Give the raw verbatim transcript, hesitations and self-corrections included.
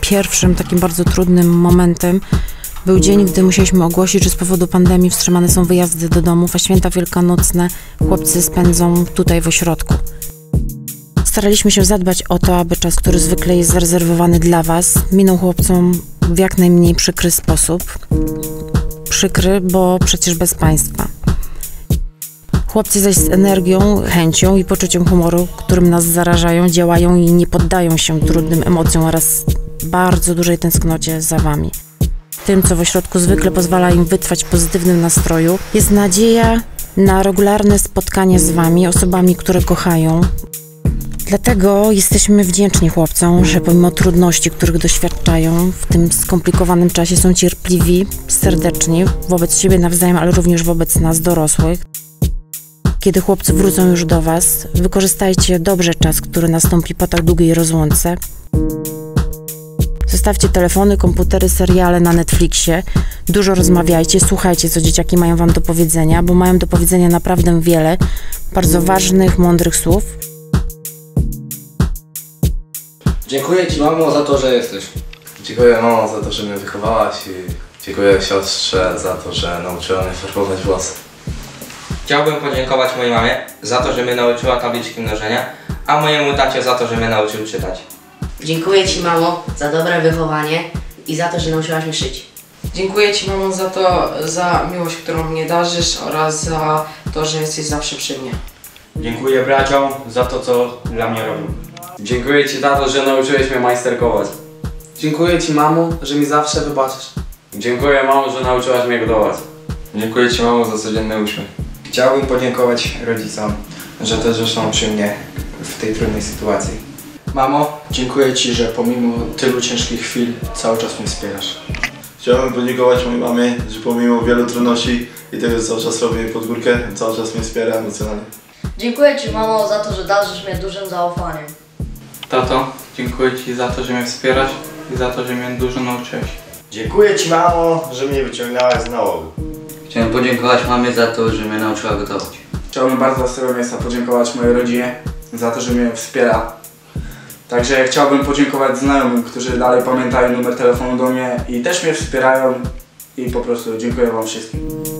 pierwszym takim bardzo trudnym momentem był dzień, gdy musieliśmy ogłosić, że z powodu pandemii wstrzymane są wyjazdy do domów, a święta wielkanocne chłopcy spędzą tutaj w ośrodku. Staraliśmy się zadbać o to, aby czas, który zwykle jest zarezerwowany dla Was, minął chłopcom w jak najmniej przykry sposób. Przykry, bo przecież bez Państwa. Chłopcy zaś z energią, chęcią i poczuciem humoru, którym nas zarażają, działają i nie poddają się trudnym emocjom oraz bardzo dużej tęsknocie za Wami. Tym, co w ośrodku zwykle pozwala im wytrwać w pozytywnym nastroju, jest nadzieja na regularne spotkanie z Wami, osobami, które kochają. Dlatego jesteśmy wdzięczni chłopcom, że pomimo trudności, których doświadczają w tym skomplikowanym czasie, są cierpliwi, serdeczni wobec siebie nawzajem, ale również wobec nas, dorosłych. Kiedy chłopcy wrócą już do Was, wykorzystajcie dobrze czas, który nastąpi po tak długiej rozłące. Zostawcie telefony, komputery, seriale na Netflixie. Dużo rozmawiajcie, słuchajcie, co dzieciaki mają Wam do powiedzenia, bo mają do powiedzenia naprawdę wiele bardzo ważnych, mądrych słów. Dziękuję Ci, mamo, za to, że jesteś. Dziękuję, mamo, za to, że mnie wychowałaś i dziękuję siostrze za to, że nauczyła mnie farbować włosy. Chciałbym podziękować mojej mamie za to, że mnie nauczyła tabliczki mnożenia, a mojemu tacie za to, że mnie nauczył czytać. Dziękuję Ci, mamo, za dobre wychowanie i za to, że nauczyłaś mnie szyć. Dziękuję Ci, mamo, za to, za miłość, którą mnie darzysz oraz za to, że jesteś zawsze przy mnie. Dziękuję braciom za to, co dla mnie robią. Dziękuję Ci, tato, że nauczyłeś mnie majsterkować. Dziękuję Ci, mamo, że mi zawsze wybaczysz. Dziękuję, mamo, że nauczyłaś mnie gotować. Dziękuję Ci, mamo, za codzienny uśmiech. Chciałbym podziękować rodzicom, że też są przy mnie w tej trudnej sytuacji. Mamo, dziękuję Ci, że pomimo tylu ciężkich chwil cały czas mnie wspierasz. Chciałbym podziękować mojej mamie, że pomimo wielu trudności i tego, że cały czas robię pod górkę, cały czas mnie wspiera emocjonalnie. Dziękuję Ci, mamo, za to, że darzysz mnie dużym zaufaniem. Tato, dziękuję Ci za to, że mnie wspierasz i za to, że mnie dużo nauczyłeś. Dziękuję Ci, mamo, że mnie wyciągnęłaś z nałogu. Chciałem podziękować mamie za to, że mnie nauczyła gotować. Chciałbym bardzo z tego miejsca podziękować mojej rodzinie za to, że mnie wspiera. Także chciałbym podziękować znajomym, którzy dalej pamiętają numer telefonu do mnie i też mnie wspierają. I po prostu dziękuję Wam wszystkim.